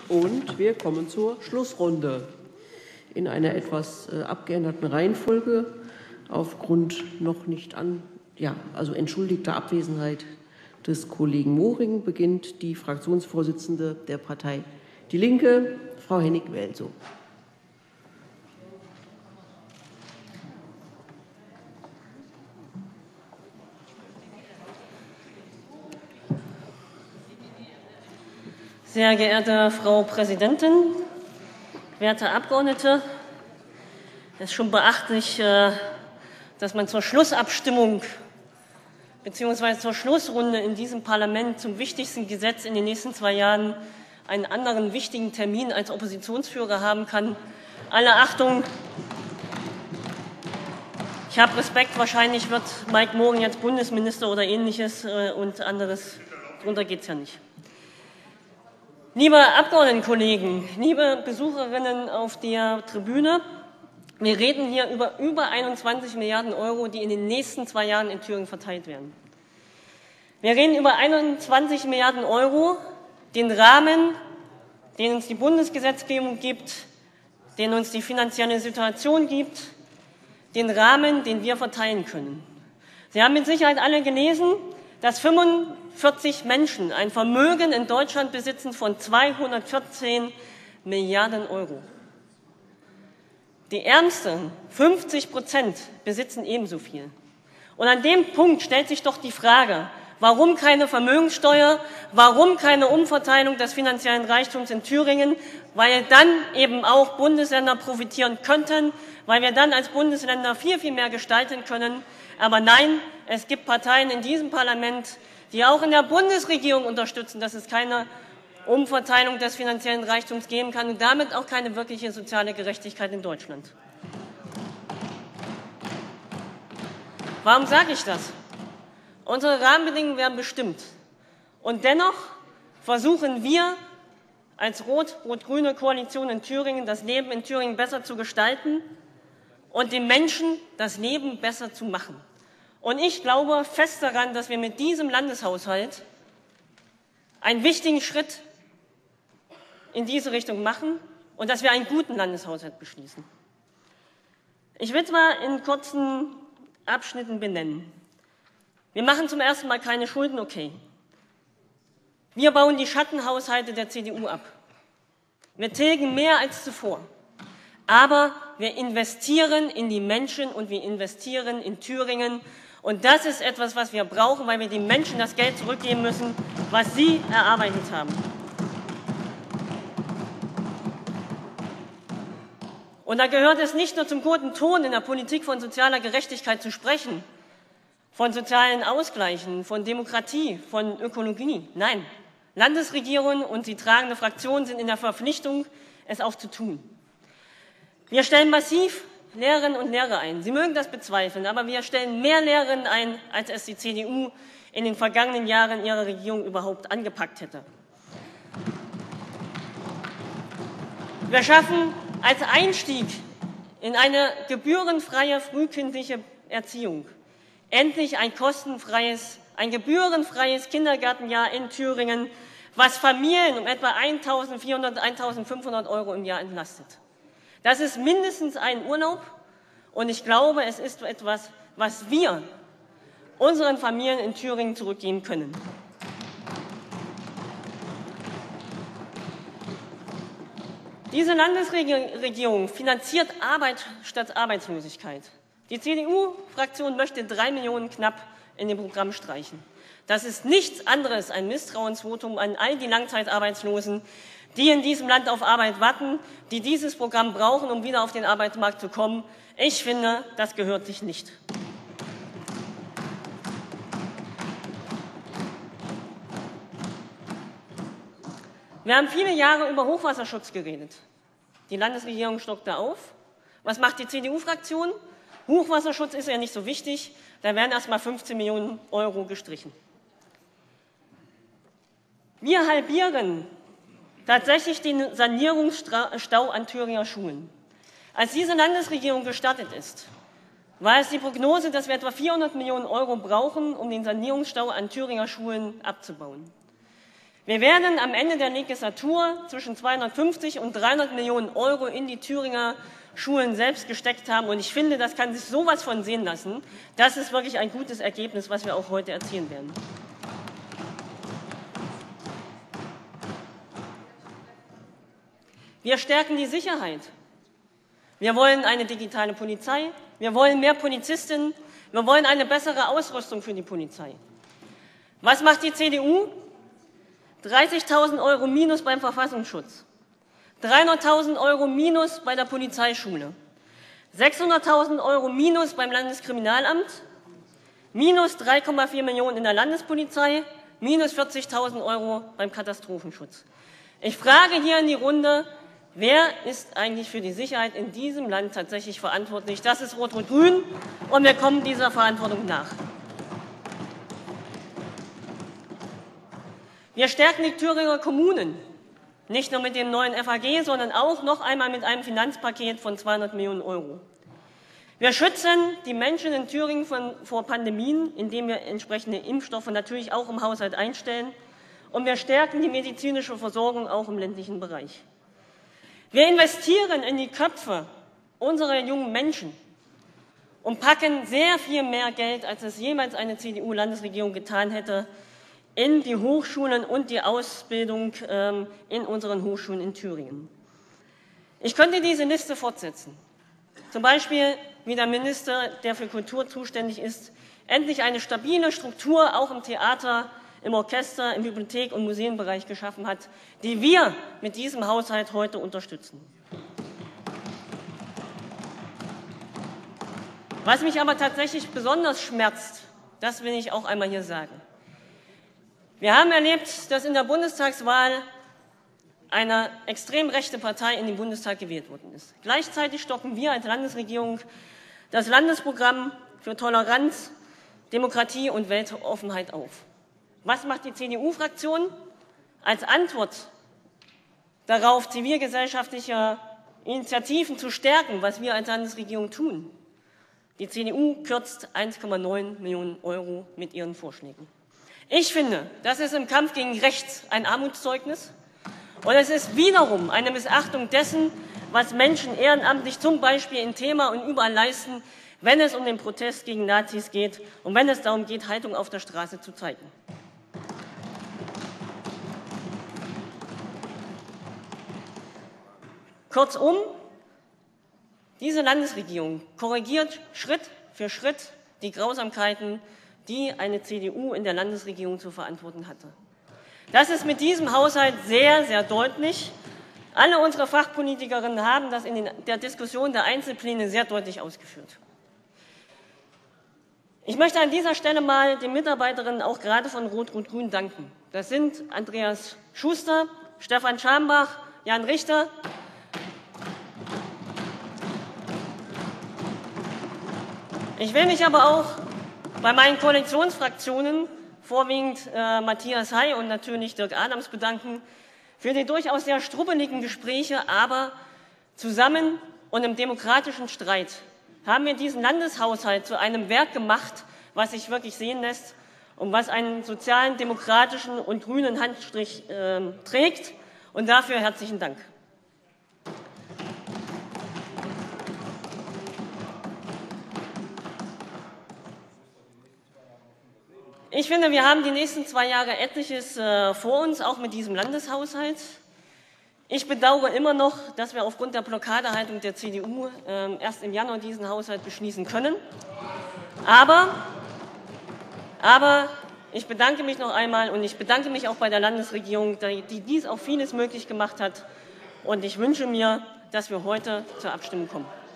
Und wir kommen zur Schlussrunde in einer etwas abgeänderten Reihenfolge aufgrund noch nicht entschuldigter Abwesenheit des Kollegen Moring beginnt die Fraktionsvorsitzende der Partei Die Linke, Frau Hennig-Welsow. Sehr geehrte Frau Präsidentin, werte Abgeordnete, es ist schon beachtlich, dass man zur Schlussabstimmung bzw. zur Schlussrunde in diesem Parlament zum wichtigsten Gesetz in den nächsten 2 Jahren einen anderen wichtigen Termin als Oppositionsführer haben kann. Alle Achtung, ich habe Respekt, wahrscheinlich wird Mike Moring jetzt Bundesminister oder Ähnliches und anderes, darunter geht es ja nicht. Liebe Abgeordnetenkollegen, liebe Besucherinnen auf der Tribüne, wir reden hier über 21 Milliarden Euro, die in den nächsten 2 Jahren in Thüringen verteilt werden. Wir reden über 21 Milliarden Euro, den Rahmen, den uns die Bundesgesetzgebung gibt, den uns die finanzielle Situation gibt, den Rahmen, den wir verteilen können. Sie haben mit Sicherheit alle gelesen, dass 45 Menschen ein Vermögen in Deutschland besitzen von 214 Milliarden Euro. Die Ärmsten, 50%, besitzen ebenso viel. Und an dem Punkt stellt sich doch die Frage, warum keine Vermögenssteuer, warum keine Umverteilung des finanziellen Reichtums in Thüringen, weil dann eben auch Bundesländer profitieren könnten, weil wir dann als Bundesländer viel, viel mehr gestalten können. Aber nein, es gibt Parteien in diesem Parlament, die auch in der Bundesregierung unterstützen, dass es keine Umverteilung des finanziellen Reichtums geben kann und damit auch keine wirkliche soziale Gerechtigkeit in Deutschland. Warum sage ich das? Unsere Rahmenbedingungen werden bestimmt. Und dennoch versuchen wir als rot-grüne Koalition in Thüringen, das Leben in Thüringen besser zu gestalten und den Menschen das Leben besser zu machen. Und ich glaube fest daran, dass wir mit diesem Landeshaushalt einen wichtigen Schritt in diese Richtung machen und dass wir einen guten Landeshaushalt beschließen. Ich will es mal in kurzen Abschnitten benennen. Wir machen zum ersten Mal keine Schulden, okay. Wir bauen die Schattenhaushalte der CDU ab. Wir tilgen mehr als zuvor. Aber wir investieren in die Menschen und wir investieren in Thüringen. Und das ist etwas, was wir brauchen, weil wir den Menschen das Geld zurückgeben müssen, was sie erarbeitet haben. Und da gehört es nicht nur zum guten Ton, in der Politik von sozialer Gerechtigkeit zu sprechen, von sozialen Ausgleichen, von Demokratie, von Ökologie. Nein, Landesregierungen und die tragende Fraktion sind in der Verpflichtung, es auch zu tun. Wir stellen massiv Lehrerinnen und Lehrer ein. Sie mögen das bezweifeln, aber wir stellen mehr Lehrerinnen ein, als es die CDU in den vergangenen Jahren ihrer Regierung überhaupt angepackt hätte. Wir schaffen als Einstieg in eine gebührenfreie frühkindliche Erziehung endlich ein gebührenfreies Kindergartenjahr in Thüringen, was Familien um etwa 1.400, 1.500 Euro im Jahr entlastet. Das ist mindestens ein Urlaub und ich glaube, es ist etwas, was wir unseren Familien in Thüringen zurückgeben können. Diese Landesregierung finanziert Arbeit statt Arbeitslosigkeit. Die CDU-Fraktion möchte 3 Millionen knapp in dem Programm streichen. Das ist nichts anderes, ein Misstrauensvotum an all die Langzeitarbeitslosen, die in diesem Land auf Arbeit warten, die dieses Programm brauchen, um wieder auf den Arbeitsmarkt zu kommen. Ich finde, das gehört sich nicht. Wir haben viele Jahre über Hochwasserschutz geredet. Die Landesregierung stockte auf. Was macht die CDU-Fraktion? Hochwasserschutz ist ja nicht so wichtig. Da werden erst mal 15 Millionen Euro gestrichen. Wir halbieren tatsächlich den Sanierungsstau an Thüringer Schulen. Als diese Landesregierung gestartet ist, war es die Prognose, dass wir etwa 400 Millionen Euro brauchen, um den Sanierungsstau an Thüringer Schulen abzubauen. Wir werden am Ende der Legislatur zwischen 250 und 300 Millionen € in die Thüringer Schulen selbst gesteckt haben. Und ich finde, das kann sich sowas von sehen lassen. Das ist wirklich ein gutes Ergebnis, was wir auch heute erzielen werden. Wir stärken die Sicherheit. Wir wollen eine digitale Polizei. Wir wollen mehr Polizistinnen. Wir wollen eine bessere Ausrüstung für die Polizei. Was macht die CDU? 30.000 € minus beim Verfassungsschutz, 300.000 € minus bei der Polizeischule, 600.000 € minus beim Landeskriminalamt, minus 3,4 Millionen in der Landespolizei, minus 40.000 € beim Katastrophenschutz. Ich frage hier in die Runde, wer ist eigentlich für die Sicherheit in diesem Land tatsächlich verantwortlich? Das ist Rot-Rot-Grün, und wir kommen dieser Verantwortung nach. Wir stärken die Thüringer Kommunen, nicht nur mit dem neuen FAG, sondern auch noch einmal mit einem Finanzpaket von 200 Millionen €. Wir schützen die Menschen in Thüringen vor Pandemien, indem wir entsprechende Impfstoffe natürlich auch im Haushalt einstellen. Und wir stärken die medizinische Versorgung auch im ländlichen Bereich. Wir investieren in die Köpfe unserer jungen Menschen und packen sehr viel mehr Geld, als es jemals eine CDU-Landesregierung getan hätte, in die Hochschulen und die Ausbildung in unseren Hochschulen in Thüringen. Ich könnte diese Liste fortsetzen. Zum Beispiel, wie der Minister, der für Kultur zuständig ist, endlich eine stabile Struktur auch im Theater, im Orchester, im Bibliothek- und Museenbereich geschaffen hat, die wir mit diesem Haushalt heute unterstützen. Was mich aber tatsächlich besonders schmerzt, das will ich auch einmal hier sagen. Wir haben erlebt, dass in der Bundestagswahl eine extrem rechte Partei in den Bundestag gewählt worden ist. Gleichzeitig stocken wir als Landesregierung das Landesprogramm für Toleranz, Demokratie und Weltoffenheit auf. Was macht die CDU-Fraktion? Als Antwort darauf, zivilgesellschaftliche Initiativen zu stärken, was wir als Landesregierung tun. Die CDU kürzt 1,9 Millionen € mit ihren Vorschlägen. Ich finde, das ist im Kampf gegen rechts ein Armutszeugnis, und es ist wiederum eine Missachtung dessen, was Menschen ehrenamtlich zum Beispiel in Thema und überall leisten, wenn es um den Protest gegen Nazis geht und wenn es darum geht, Haltung auf der Straße zu zeigen. Kurzum, diese Landesregierung korrigiert Schritt für Schritt die Grausamkeiten, die eine CDU in der Landesregierung zu verantworten hatte. Das ist mit diesem Haushalt sehr, sehr deutlich. Alle unsere Fachpolitikerinnen haben das in der Diskussion der Einzelpläne sehr deutlich ausgeführt. Ich möchte an dieser Stelle mal den Mitarbeiterinnen auch gerade von Rot-Rot-Grün danken. Das sind Andreas Schuster, Stefan Schambach, Jan Richter. Ich will mich aber auch bei meinen Koalitionsfraktionen, vorwiegend Matthias Hay und natürlich Dirk Adams, bedanken für die durchaus sehr strubbeligen Gespräche, aber zusammen und im demokratischen Streit haben wir diesen Landeshaushalt zu einem Werk gemacht, was sich wirklich sehen lässt und was einen sozialen, demokratischen und grünen Handstrich trägt. Und dafür herzlichen Dank. Ich finde, wir haben die nächsten 2 Jahre etliches vor uns, auch mit diesem Landeshaushalt. Ich bedauere immer noch, dass wir aufgrund der Blockadehaltung der CDU erst im Januar diesen Haushalt beschließen können. Aber ich bedanke mich noch einmal, und ich bedanke mich auch bei der Landesregierung, die dies auch vieles möglich gemacht hat. Und ich wünsche mir, dass wir heute zur Abstimmung kommen.